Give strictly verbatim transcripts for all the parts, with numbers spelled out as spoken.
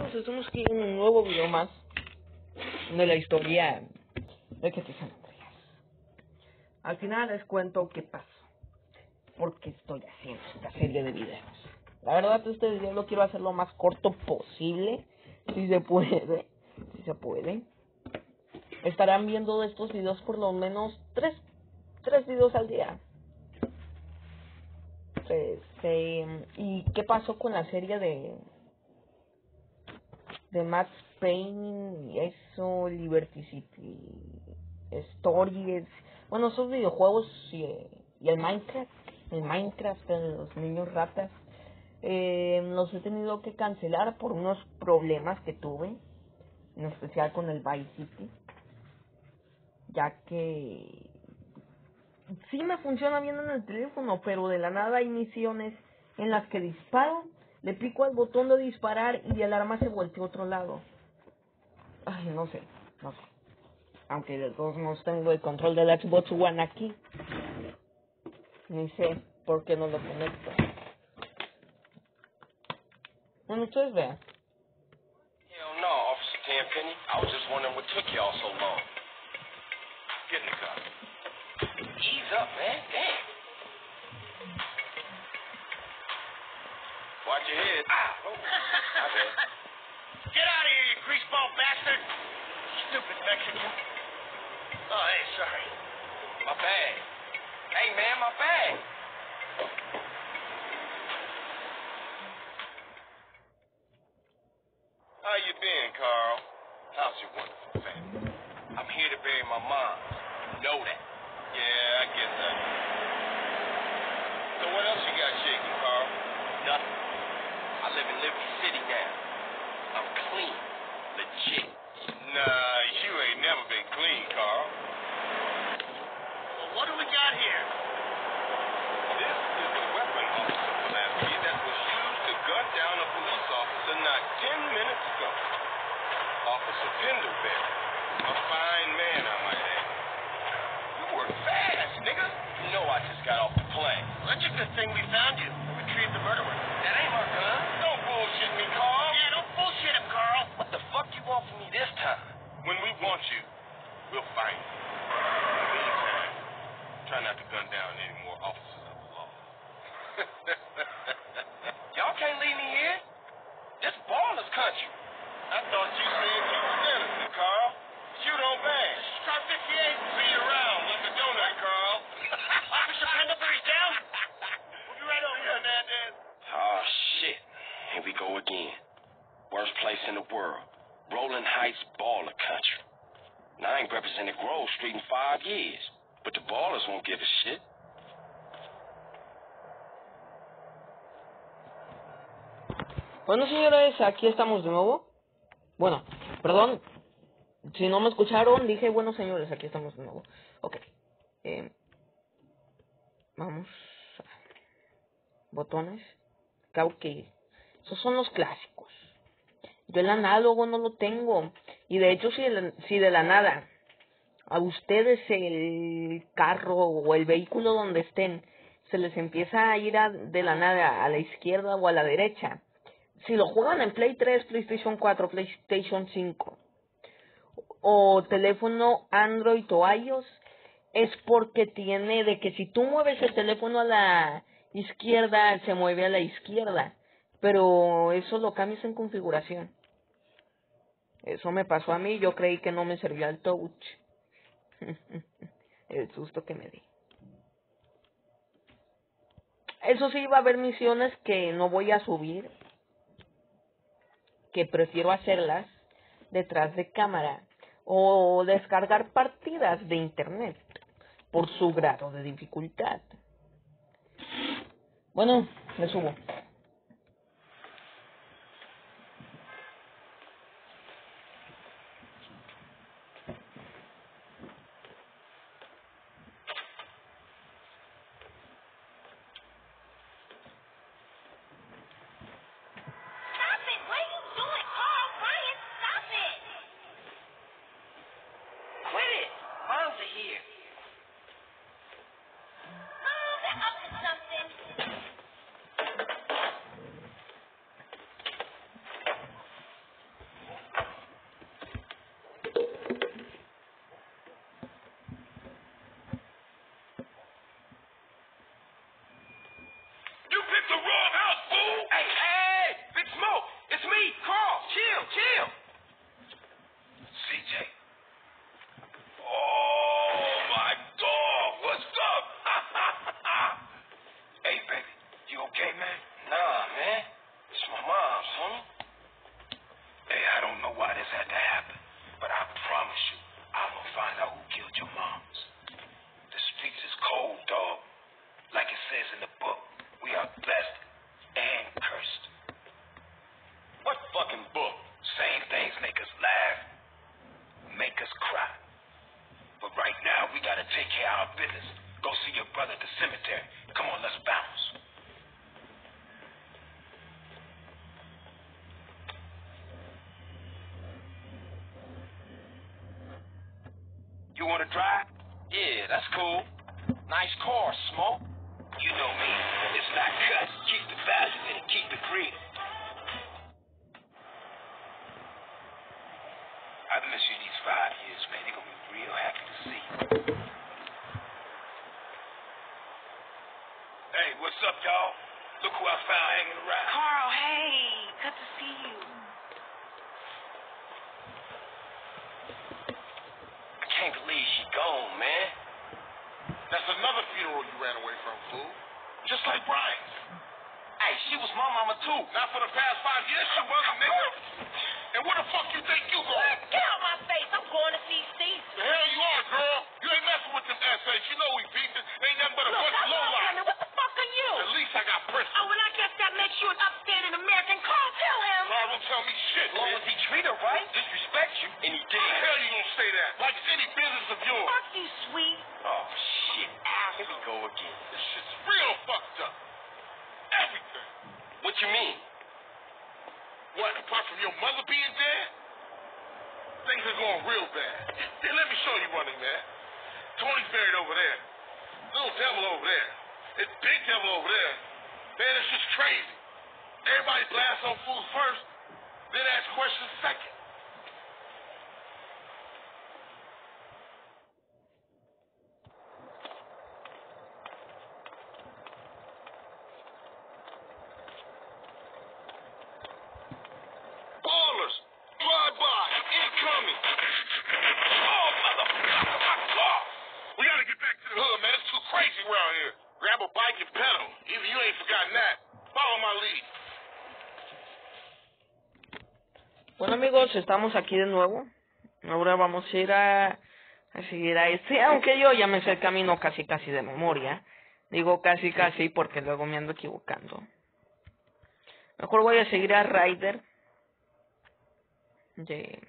amigos, estamos aquí en un nuevo video más de la historia de que te San Andreas. Al final les cuento qué pasó, porque estoy haciendo esta serie de videos. La verdad, este video lo quiero hacer lo más corto posible, si se puede, si se puede. Estarán viendo estos videos por lo menos tres, tres videos al día. Este, ¿y qué pasó con la serie de de Max Payne y eso, Liberty City Stories? Bueno, esos videojuegos y, y el Minecraft, el Minecraft de los niños ratas, eh, los he tenido que cancelar por unos problemas que tuve, en especial con el Vice City, ya que sí me funciona bien en el teléfono, pero de la nada hay misiones en las que disparo, le pico al botón de disparar y el arma se voltea a otro lado. Ay, no sé, no sé. Aunque de todos modos tengo el control del Xbox One aquí. Ni sé por qué no lo conecto. Bueno, ustedes vean. Hell no, Officer Tenpenny. I was just wondering what took y'all so long. Get in the car. Ease up, man. Damn. Watch your head. Ah, oh, my bad. Get out of here, you greaseball bastard! Stupid Mexican. Oh, hey, sorry. My bag. Hey, man, my bag. How you been, Carl? How's your wonderful family? I'm here to bury my mom. You know that. Yeah, I get that. So what else you got shaking, Carl? Nothing. I live in Liberty City now. I'm clean. Legit. Nah, you ain't never been clean, Carl. Well, what do we got here? This is a weapon, Officer Pulaski, that was used to gun down a police officer not ten minutes ago. Officer Pendleberry. A fine man, I might add. You were fast, nigga. You know I just got off the plane. Well, that's a good thing we found you. Retrieved the murderer. That ain't my gun. Don't bullshit me, Carl. Yeah, don't bullshit him, Carl. What the fuck you want from me this time? When we want you, we'll find you. In the meantime, try not to gun down any more officers of the law. Y'all can't leave me here. This baller's country. I thought you said you was innocent, Carl. Shoot on bang. Car fifty-eight, see you around like a donut, Carl. Officer Pendlebury's down. We'll be right over here, Hernandez. Oh, shit. Here we go again. Worst place in the world. Rolling Heights baller country. Now, I ain't represented Grove Street in five years, but the ballers won't give a shit. Bueno, señores, aquí estamos de nuevo. Bueno, perdón, si no me escucharon, dije, bueno, señores, aquí estamos de nuevo. Ok. Eh, vamos. Botones. Claro que esos son los clásicos. Yo el análogo no lo tengo. Y de hecho, si de la, si de la nada a ustedes el carro o el vehículo donde estén se les empieza a ir a, de la nada a la izquierda o a la derecha, si lo juegan en Play tres, PlayStation cuatro, PlayStation cinco o teléfono Android o iOS, es porque tiene de que si tú mueves el teléfono a la izquierda, se mueve a la izquierda. Pero eso lo cambias en configuración. Eso me pasó a mí, yo creí que no me servía el touch. El susto que me di. Eso sí, va a haber misiones que no voy a subir, que prefiero hacerlas detrás de cámara o descargar partidas de internet por su grado de dificultad. Bueno, me subo. same things make us laugh, make us cry. But right now, we gotta take care of our business. Go see your brother at the cemetery. Come on, let's bounce. You wanna drive? Yeah, that's cool. Nice car, Smoke. You know me. It's not cut. Keep the value in it. Keep it real. I've missed you these five years, man. They're gonna be real happy to see you. Hey, what's up, y'all? Look who I found hanging around. Carl, hey, good to see you. I can't believe she gone, man. That's another funeral you ran away from, fool. Just like Brian's. Hey, she was my mama, too. Not for the past five years, she wasn't, nigga. And where the fuck you think you going? Get out my face. I'm going to see Steve. The hell you are, girl. You ain't messing with them S As. You know we beat them. Ain't nothing but a Look, bunch of I'm not lowlife. coming. What the fuck are you? At least I got principles. Oh, and I guess that makes you an upstanding American. Carl, tell him. Carl, don't tell me shit, As long man. as he treat her right, disrespect you, and he How did. the hell you gonna say that? Like it's any business of yours. Fuck you, sweet. Oh, shit. Here we go again. This shit's real fucked up. Everything. What you mean? What, apart from your mother being dead? Things are going real bad. Here, let me show you one thing, man. Tony's buried over there. Little devil over there. It's big devil over there. Man, it's just crazy. Everybody blasts on fools first, then ask questions second. Ballers, drive-by, incoming. Oh, motherfucker, my car. We gotta get back to the hood, man. It's too crazy around here. Grab a bike and pedal. Even you ain't forgotten that. Follow my lead. Bueno, amigos, estamos aquí de nuevo. Ahora vamos a ir a, a seguir a este, aunque yo ya me sé el camino casi casi de memoria. Digo casi casi porque luego me ando equivocando. Mejor voy a seguir a Ryder. De...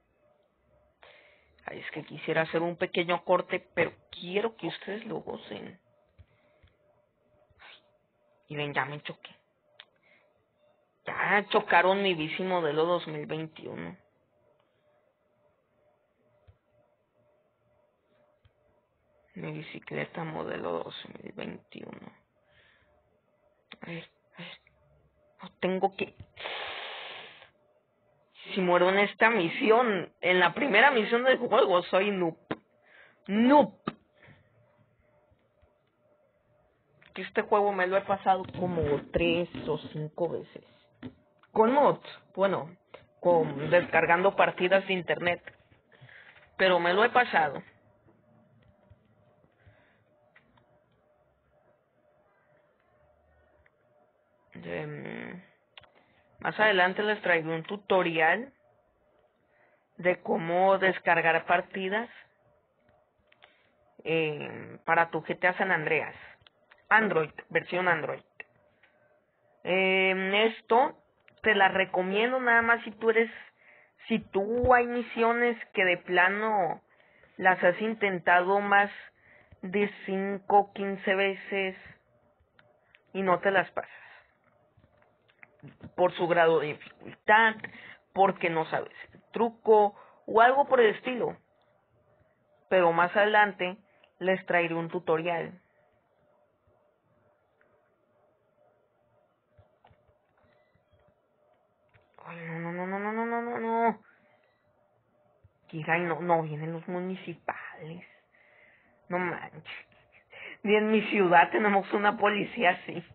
Ay, es que quisiera hacer un pequeño corte, pero quiero que ustedes lo gocen. Y ven, ya me choqué. Ya chocaron mi bici modelo dos mil veintiuno. Mi bicicleta modelo dos mil veintiuno. A ver, a ver. No tengo que... Si muero en esta misión, en la primera misión del juego, soy noob. Noob. Que este juego me lo he pasado como tres o cinco veces. Con mods, bueno, con descargando partidas de internet. Pero me lo he pasado. De, más adelante les traigo un tutorial de cómo descargar partidas eh, para tu G T A San Andreas. Android, versión Android. Eh, esto te la recomiendo nada más si tú eres, si tú hay misiones que de plano las has intentado más de cinco o quince veces y no te las pasas. Por su grado de dificultad, porque no sabes el truco o algo por el estilo. Pero más adelante les traeré un tutorial. Ay, no, no, no, no, no, no, no, no, no. Kirai, no, no vienen los municipales. No manches. Ni en mi ciudad tenemos una policía así.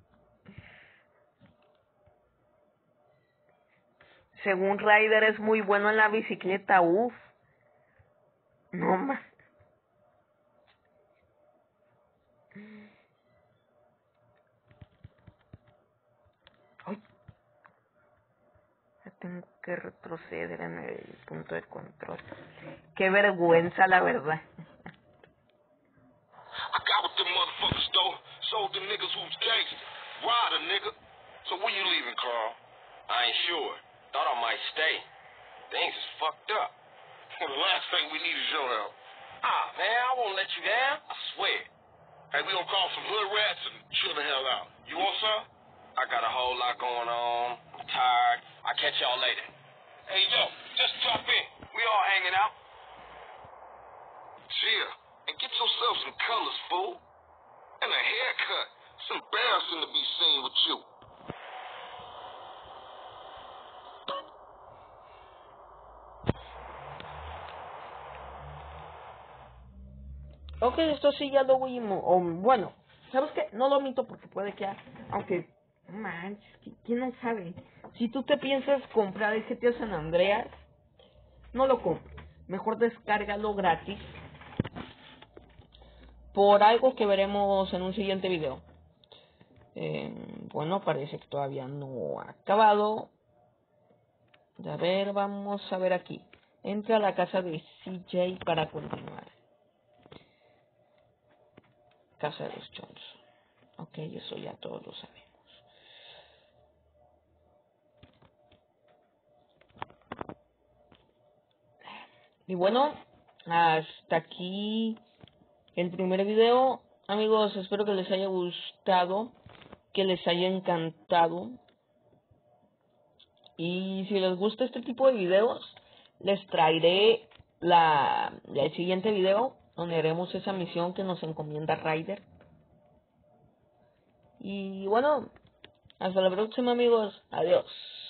Según Ryder es muy bueno en la bicicleta, uff. No más. Ay. Ya tengo que retroceder en el punto de control. Qué vergüenza, la verdad. I got with them motherfuckers, though. Sold them niggas who's gangster. Rider, nigga. So when you leaving, Carl? I ain't sure. Thought I might stay. Things is fucked up. Well, the last thing we need is your help. Ah, man, I won't let you down. I swear. Hey, we gonna call some hood rats and chill the hell out. You want some? I got a whole lot going on. I'm tired. I'll catch y'all later. Hey, yo, just drop in. We all hanging out. Chill. And get yourself some colors, fool. And a haircut. It's embarrassing to be seen with you. Ok, esto sí ya lo vimos. O, bueno, ¿sabes qué? No lo omito porque puede que... Aunque... Manches, ¿quién no sabe? Si tú te piensas comprar el G T A San Andreas, no lo compres. Mejor descárgalo gratis. Por algo que veremos en un siguiente video. Eh, bueno, parece que todavía no ha acabado. A ver, vamos a ver aquí. Entra a la casa de C J para continuar. Casa de los Johnson. Ok, eso ya todos lo sabemos. Y bueno, hasta aquí el primer video. Amigos, espero que les haya gustado, que les haya encantado. Y si les gusta este tipo de videos, les traeré la, la el siguiente video donde haremos esa misión que nos encomienda Ryder. Y bueno, hasta la próxima, amigos. Adiós.